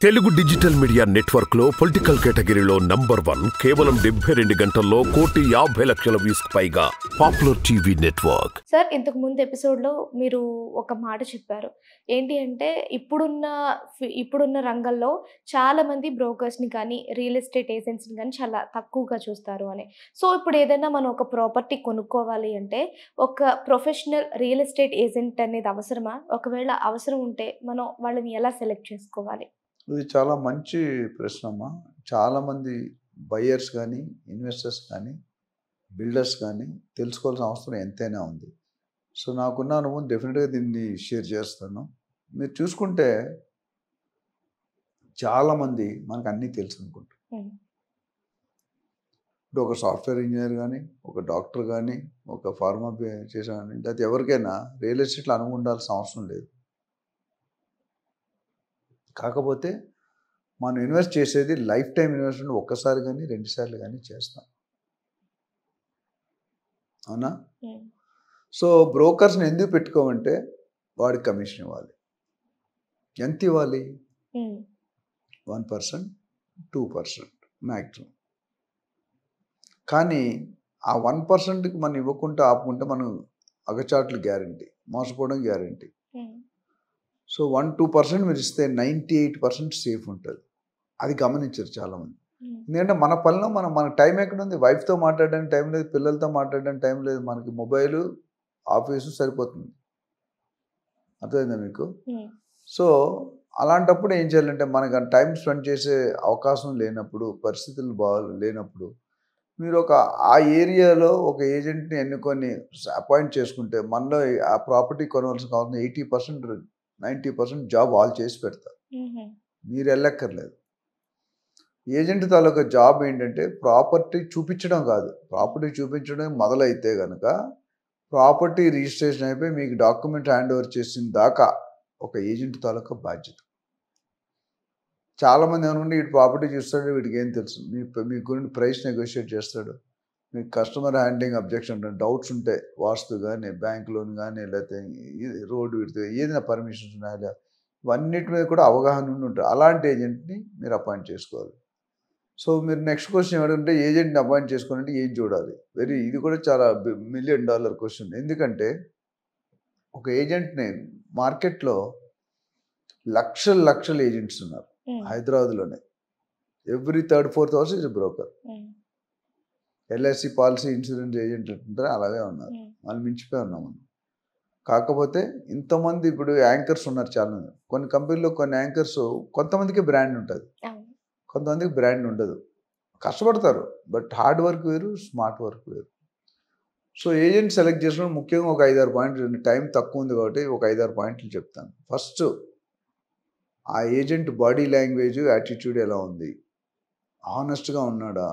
Telugu digital media network లో political కేటగిరీలో number 1 కేవలం 72 గంటల్లో 1,50,00,000 వ్యూస్ పైగా పాపులర్ టీవీ నెట్వర్క్. సార్ ఇంతకు ముందు ఎపిసోడ్‌లో మీరు ఒక మాట చెప్పారు. ఏంటి అంటే ఇప్పుడున్న రంగంలో చాలామంది బ్రోకర్స్‌ని కానీ, రియల్ ఎస్టేట్ ఏజెంట్స్‌ని కానీ చాలా తక్కువగా చూస్తారు అని. సో, ఇప్పుడు ఏదైనా మనం ఒక ప్రాపర్టీ కొనుక్కోవాలి అంటే ఒక ప్రొఫెషనల్ రియల్ ఎస్టేట్ ఏజెంట్ అనేది అవసరమా? ఒకవేళ అవసరం ఉంటే మనం వాళ్ళని ఎలా సెలెక్ట్ చేసుకోవాలి? ఇది చాలా మంచి ప్రశ్న అమ్మా. చాలామంది బయ్యర్స్ కానీ, ఇన్వెస్టర్స్ కానీ, బిల్డర్స్ కానీ తెలుసుకోవాల్సిన అవసరం ఎంతైనా ఉంది. సో, నాకున్న అనుభవం డెఫినెట్గా దీన్ని షేర్ చేస్తాను. మీరు చూసుకుంటే చాలామంది మనకు అన్నీ తెలుసు అనుకుంటారు. ఇప్పుడు ఒక సాఫ్ట్వేర్ ఇంజనీర్ కానీ, ఒక డాక్టర్ కానీ, ఒక ఫార్మా చేసే కానీ, లేకపోతే ఎవరికైనా రియల్ ఎస్టేట్లో అనుభవం ఉండాల్సిన అవసరం లేదు. కాకపోతే మనం ఇన్వెస్ట్ చేసేది లైఫ్ టైం ఇన్వెస్ట్మెంట్ ఒక్కసారి కానీ 2 సార్లు కానీ చేస్తాం, అవునా? సో బ్రోకర్స్ని ఎందుకు పెట్టుకోమంటే వాడికి కమిషన్ ఇవ్వాలి. ఎంత ఇవ్వాలి? 1%, 2% మ్యాక్సిమం. కానీ ఆ 1%కి మనం ఇవ్వకుండా ఆపుకుంటే మనం అగచాట్లు గ్యారంటీ, మోసపోవడం గ్యారంటీ. సో 1-2% మీరు ఇస్తే 98% సేఫ్ ఉంటుంది. అది గమనించరు చాలామంది. ఎందుకంటే మన పనిలో మన టైం ఎక్కడ ఉంది? వైఫ్తో మాట్లాడడానికి టైం లేదు, పిల్లలతో మాట్లాడడానికి టైం లేదు, మనకి మొబైలు, ఆఫీసు సరిపోతుంది. అర్థమైందా మీకు? సో అలాంటప్పుడు ఏం చేయాలంటే మనకు టైం స్పెండ్ చేసే అవకాశం లేనప్పుడు, పరిస్థితులు లేనప్పుడు మీరు ఆ ఏరియాలో ఒక ఏజెంట్ని ఎన్నుకొని అపాయింట్ చేసుకుంటే మనలో ఆ ప్రాపర్టీ కొనవలసిన కావాల్సిన 80%, 90% జాబ్ వాళ్ళు చేసి పెడతారు. మీరు వెళ్ళక్కర్లేదు. ఏజెంట్ తాలూకా జాబ్ ఏంటంటే ప్రాపర్టీ చూపించడం కాదు. ప్రాపర్టీ చూపించడం మొదలైతే కనుక ప్రాపర్టీ రిజిస్ట్రేషన్ అయిపోయి మీకు డాక్యుమెంట్ హ్యాండ్ ఓవర్ చేసిన దాకా ఒక ఏజెంట్ తాలూకా బాధ్యత. చాలామంది అనుకుంటే వీడు ప్రాపర్టీ చూస్తాడు, వీడికి ఏం తెలుసు, మీ గురించి ప్రైస్ నెగోషియేట్ చేస్తాడు, మీకు కస్టమర్ హ్యాండ్లింగ్ అబ్జెక్షన్ ఉంటుంది, డౌట్స్ ఉంటాయి, వాస్తు కానీ, బ్యాంక్ లోన్ కానీ, లేకపోతే రోడ్డు విడితే ఏదైనా పర్మిషన్స్ ఉన్నాయా, ఇవన్నిటి మీద కూడా అవగాహన ఉండి ఉంటుంది. అలాంటి ఏజెంట్ని మీరు అపాయింట్ చేసుకోవాలి. సో మీరు నెక్స్ట్ క్వశ్చన్ ఏమంటే ఏజెంట్ని అపాయింట్ చేసుకోవాలంటే ఏం చూడాలి? ఇది కూడా చాలా $1 మిలియన్ క్వశ్చన్. ఎందుకంటే ఒక ఏజెంట్ని మార్కెట్లో లక్షల ఏజెంట్స్ ఉన్నారు హైదరాబాద్లోనే. Every 3rd, 4th house is broker. LIC policy insurance agent అంటారు, అలాగే ఉన్నారు. వాళ్ళు మించిపోయి ఉన్నాం మనం. కాకపోతే ఇంతమంది ఇప్పుడు యాంకర్స్ ఉన్నారు చాలామంది. కొన్ని కంపెనీలో కొన్ని యాంకర్స్ కొంతమందికి బ్రాండ్ ఉంటుంది, కొంతమందికి బ్రాండ్ ఉండదు. కష్టపడతారు, బట్ హార్డ్ వర్క్ వేరు, స్మార్ట్ వర్క్ వేరు. సో ఏజెంట్ సెలెక్ట్ చేసినప్పుడు ముఖ్యంగా ఒక 5-6 పాయింట్లు, టైం తక్కువ ఉంది కాబట్టి ఒక 5-6 పాయింట్లు చెప్తాను. ఫస్ట్, ఆ ఏజెంట్ బాడీ లాంగ్వేజ్, యాటిట్యూడ్ ఎలా ఉంది? ఆనెస్ట్గా ఉన్నాడా?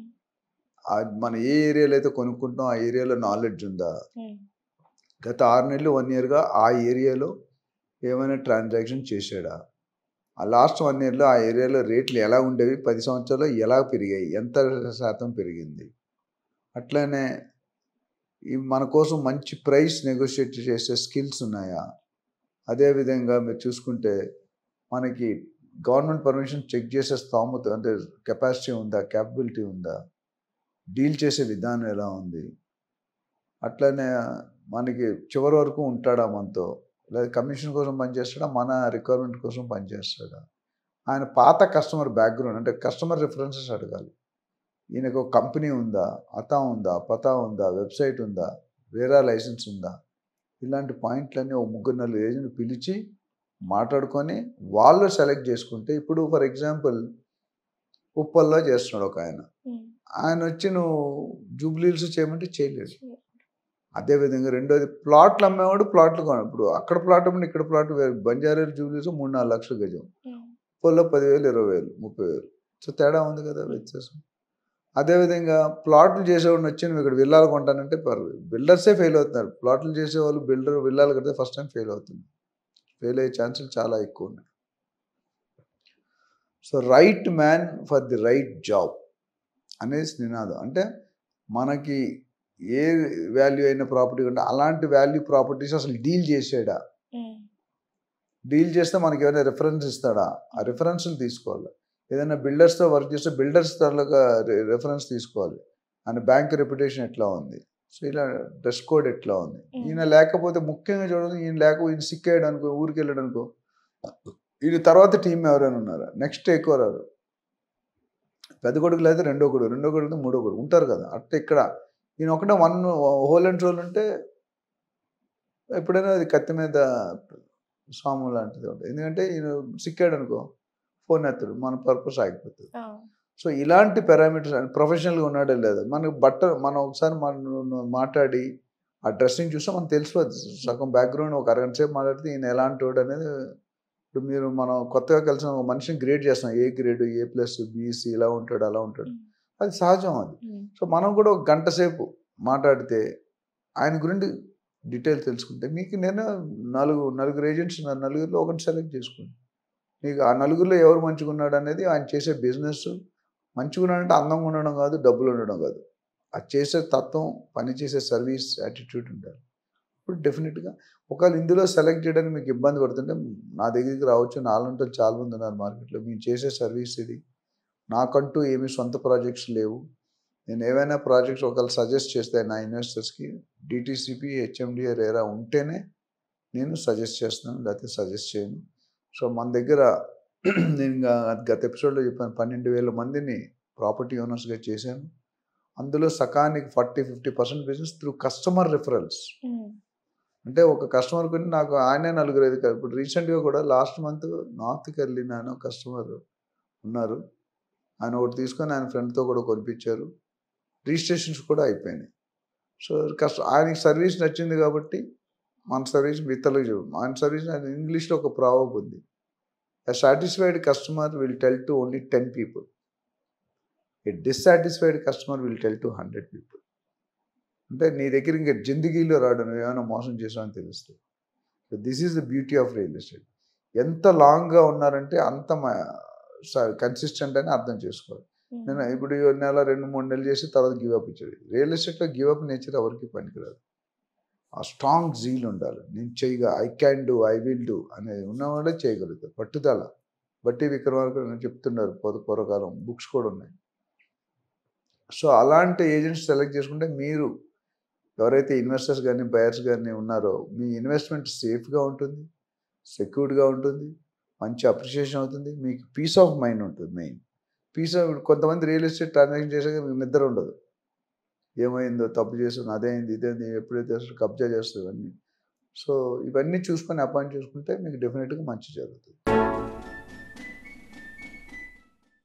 మన ఏ ఏరియాలో అయితే కొనుక్కుంటాం ఆ ఏరియాలో నాలెడ్జ్ ఉందా? గత 6 నెలలు 1 ఇయర్గా ఆ ఏరియాలో ఏమైనా ట్రాన్సాక్షన్ చేశాడా? ఆ లాస్ట్ 1 ఇయర్లో ఆ ఏరియాలో రేట్లు ఎలా ఉండేవి, 10 సంవత్సరాల్లో ఎలా పెరిగాయి, ఎంత శాతం పెరిగింది? అట్లనే మన కోసం మంచి ప్రైస్ నెగోషియేట్ చేసే స్కిల్స్ ఉన్నాయా? అదేవిధంగా మీరు చూసుకుంటే మనకి గవర్నమెంట్ పర్మిషన్ చెక్ చేసే స్థోమత అంటే కెపాసిటీ ఉందా, క్యాపబిలిటీ ఉందా, డీల్ చేసే విధానం ఎలా ఉంది? అట్లనే మనకి చివరి వరకు ఉంటాడా మనతో, లేదా కమిషన్ కోసం పనిచేస్తాడా, మన రిక్వైర్మెంట్ కోసం పనిచేస్తాడా? ఆయన పాత కస్టమర్ బ్యాక్గ్రౌండ్ అంటే కస్టమర్ రిఫరెన్సెస్ అడగాలి. ఈయనకు ఒక కంపెనీ ఉందా, అతా ఉందా, పతా ఉందా, వెబ్సైట్ ఉందా, వేరే లైసెన్స్ ఉందా? ఇలాంటి పాయింట్లన్నీ ఒక 3-4 ఏజెంట్ పిలిచి మాట్లాడుకొని వాళ్ళు సెలెక్ట్ చేసుకుంటే, ఇప్పుడు ఫర్ ఎగ్జాంపుల్ ఉప్పల్లో చేస్తున్నాడు ఒక ఆయన వచ్చి నువ్వు జూబ్లీహిల్స్ చేయమంటే చేయలేదు. అదేవిధంగా రెండోది, ప్లాట్లు అమ్మేవాడు ప్లాట్లు కొన. ఇప్పుడు అక్కడ ప్లాట్ అమ్మంటే ఇక్కడ ప్లాట్ వేరు. బంజారాలు జూబ్లీహిల్స్ 3-4 లక్షల గజం, ఉప్పల్లో 10,000, 20,000, 30,000. సో తేడా ఉంది కదా, వ్యత్యాసం. అదేవిధంగా ప్లాట్లు చేసేవాడిని వచ్చి నువ్వు ఇక్కడ విల్లాలు కొంటానంటే బిల్డర్సే ఫెయిల్ అవుతున్నారు. ప్లాట్లు చేసేవాళ్ళు విల్లాలు కడితే ఫస్ట్ టైం ఫెయిల్ అవుతుంది. ఫెయిల్ అయ్యే ఛాన్సులు చాలా ఎక్కువ ఉన్నాయి. So right man for the right job అనేది నినాదం. అంటే మనకి ఏ వాల్యూ అయిన ప్రాపర్టీ ఉంటే అలాంటి వాల్యూ ప్రాపర్టీస్ అసలు డీల్ చేసాడా? డీల్ చేస్తే మనకి ఏమైనా రిఫరెన్స్ ఇస్తాడా, ఆ రిఫరెన్స్లు తీసుకోవాలి. ఏదైనా బిల్డర్స్తో వర్క్ చేస్తే బిల్డర్స్ తాలూకా రిఫరెన్స్ తీసుకోవాలి. ఆయన బ్యాంక్ రెప్యుటేషన్ ఎట్లా ఉంది, సో ఇలా డ్రెస్ కోడ్ ఎట్లా ఉంది. ఈయన లేకపోతే ముఖ్యంగా చూడండి, ఈయన సిక్ అయ్యాడు అనుకో, ఊరికి వెళ్ళాడు అనుకో, ఈయన తర్వాత టీం ఎవరైనా ఉన్నారా, నెక్స్ట్ ఎక్కువ రారు. పెద్ద కొడుకు లేదా రెండో కొడుకు మూడో కొడుకు ఉంటారు కదా. అట్లా ఇక్కడ ఈయన ఒకటే హోల్ అండ్ రోల్ ఉంటే ఎప్పుడైనా అది కత్తి మీద సాము లాంటిది ఉంటుంది. ఎందుకంటే ఈయన సిక్కాడు అనుకో, ఫోన్ ఎత్తాడు, మన పర్పస్ ఆగిపోతుంది. సో ఇలాంటి పారామీటర్స్ ప్రొఫెషనల్గా ఉన్నాడో లేదా, మనం ఒకసారి మనం మాట్లాడి ఆ డ్రెస్సింగ్ చూస్తే మనకు తెలిసిపోతుంది. సగం బ్యాక్గ్రౌండ్ ఒక అరగంట సేపు మాట్లాడితే ఈయన ఎలాంటి వాడు అనేది. ఇప్పుడు మనం కొత్తగా కలిసిన ఒక మనిషిని గ్రేడ్ చేస్తాం, ఏ గ్రేడ్, A+, BC, ఇలా ఉంటాడు అలా ఉంటాడు, అది సహజం అది. సో మనం కూడా ఒక గంట సేపు మాట్లాడితే ఆయన గురించి డీటెయిల్ తెలుసుకుంటే మీకు నేను నలుగురు ఏజెంట్స్ ఉన్నారు, నలుగురిలో ఒకటి సెలెక్ట్ చేసుకోండి. మీకు ఆ నలుగురిలో ఎవరు మంచిగా ఉన్నాడు అనేది, ఆయన చేసే బిజినెస్ మంచిగా ఉన్నాడంటే అందంగా ఉండడం కాదు, డబ్బులు ఉండడం కాదు, అది చేసే తత్వం, పని చేసే సర్వీస్ యాటిట్యూడ్ ఉండాలి. ఇప్పుడు డెఫినెట్గా ఒకవేళ ఇందులో సెలెక్ట్ చేయడానికి మీకు ఇబ్బంది పడుతుంటే నా దగ్గరికి రావచ్చు. నాలంటే చాలా మంది ఉన్నారు మార్కెట్లో. మేము చేసే సర్వీస్ ఇది, నాకంటూ ఏమీ సొంత ప్రాజెక్ట్స్ లేవు. నేను ఏవైనా ప్రాజెక్ట్స్ ఒకవేళ సజెస్ట్ చేస్తే నా ఇన్వెస్టర్స్కి DTCP, HMDA, RERA ఉంటేనే నేను సజెస్ట్ చేస్తున్నాను, లేకపోతే సజెస్ట్ చేయను. సో మన దగ్గర నేను గత ఎపిసోడ్లో చెప్పాను, 12,000 మందిని ప్రాపర్టీ ఓనర్స్గా చేశాను. అందులో సకానికి 40-50% బిజినెస్ త్రూ కస్టమర్ రిఫరల్స్. అంటే ఒక కస్టమర్ కొని నాకు ఆయనే 4-5 కాదు. ఇప్పుడు రీసెంట్గా కూడా లాస్ట్ మంత్ నార్త్కి వెళ్ళిన ఆయన కస్టమర్ ఉన్నారు. ఆయన ఒకటి తీసుకొని ఆయన ఫ్రెండ్తో కూడా కొనిపించారు. రిజిస్ట్రేషన్స్ కూడా అయిపోయినాయి. సో ఆయనకి సర్వీస్ నచ్చింది కాబట్టి మన సర్వీస్ ఇతరులకు చెప్పాం. ఆయన సర్వీస్ ఇంగ్లీష్లో ఒక ప్రావర్బ్ ఉంది, a satisfied customer will tell to only 10 people. A dissatisfied customer will tell to 100 people. అంటే నీ దగ్గర ఇంకా జిందగీలో రాడు, నువ్వు ఏమైనా మోసం చేసావని తెలుస్తుంది. So this is the beauty of real estate. ఎంత లాంగ్గా ఉన్నారంటే అంత కన్సిస్టెంట్ అని అర్థం చేసుకోవాలి. నేను ఇప్పుడు నెల 2-3 నెలలు చేసి తర్వాత గివప్ ఇచ్చేది. రియల్ ఎస్టేట్లో గివప్ నేచర్ ఎవరికి పనికిరాదు. ఆ స్ట్రాంగ్ జీల్ ఉండాలి. నేను I can do, I will do అనేది ఉన్నవాడే చేయగలుగుతారు. పట్టుదల. బట్టి విక్రమార్క చెప్తున్నారు, పూర్వకాలం బుక్స్ కూడా ఉన్నాయి. సో అలాంటి ఏజెంట్స్ సెలెక్ట్ చేసుకుంటే మీరు ఎవరైతే ఇన్వెస్టర్స్ కానీ బయర్స్ కానీ ఉన్నారో మీ ఇన్వెస్ట్మెంట్ సేఫ్గా ఉంటుంది, సెక్యూర్డ్గా ఉంటుంది, మంచి అప్రిషియేషన్ అవుతుంది, మీకు పీస్ ఆఫ్ మైండ్ ఉంటుంది. Main peace of. కొంతమంది రియల్ ఎస్టేట్ ట్రాన్సాక్షన్ చేసాక మీకు నిద్ర ఉండదు, ఏమైందో, తప్పు చేస్తుంది, అదేంది ఇదేంది, ఎప్పుడైతే కబ్జా చేస్తుంది అన్నీ. సో ఇవన్నీ చూసుకొని అపాయింట్ చేసుకుంటే మీకు డెఫినెట్గా మంచి జరుగుతుంది.